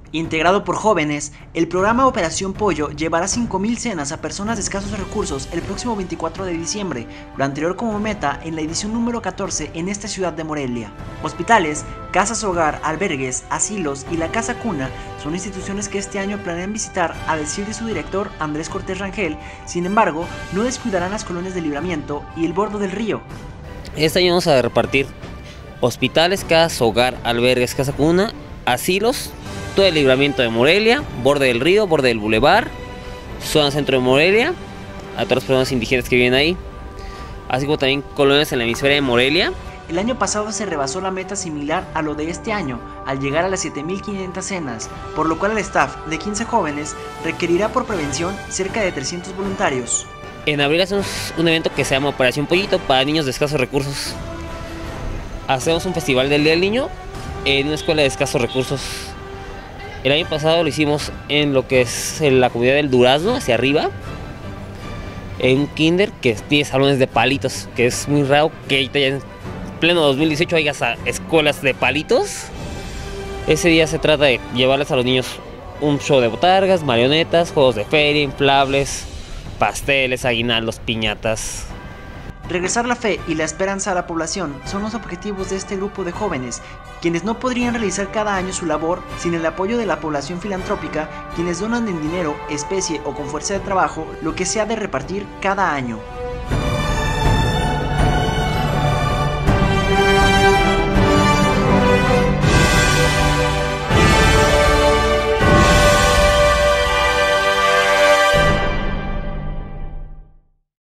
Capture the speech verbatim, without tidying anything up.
Integrado por jóvenes, el programa Operación Pollo llevará cinco mil cenas a personas de escasos recursos el próximo veinticuatro de diciembre, lo anterior como meta en la edición número catorce en esta ciudad de Morelia. Hospitales, casas hogar, albergues, asilos y la Casa Cuna son instituciones que este año planean visitar, a decir de su director Andrés Cortés Rangel. Sin embargo, no descuidarán las colonias de Libramiento y el Bordo del Río. Este año vamos a repartir hospitales, casas hogar, albergues, Casa Cuna, asilos, todo el Libramiento de Morelia, borde del río, borde del bulevar, zona centro de Morelia, a todas las personas indígenas que viven ahí, así como también colonias en la hemisferia de Morelia. El año pasado se rebasó la meta similar a lo de este año, al llegar a las siete mil quinientas cenas, por lo cual el staff de quince jóvenes requerirá por prevención cerca de trescientos voluntarios. En abril hacemos un evento que se llama Operación Pollito para niños de escasos recursos. Hacemos un festival del Día del Niño en una escuela de escasos recursos. El año pasado lo hicimos en lo que es en la comunidad del Durazno, hacia arriba, en un kinder que tiene salones de palitos, que es muy raro que ya en pleno dos mil dieciocho haya escuelas de palitos. Ese día se trata de llevarles a los niños un show de botargas, marionetas, juegos de feria, inflables, pasteles, aguinaldos, piñatas. Regresar la fe y la esperanza a la población son los objetivos de este grupo de jóvenes, quienes no podrían realizar cada año su labor sin el apoyo de la población filantrópica, quienes donan en dinero, especie o con fuerza de trabajo lo que se ha de repartir cada año.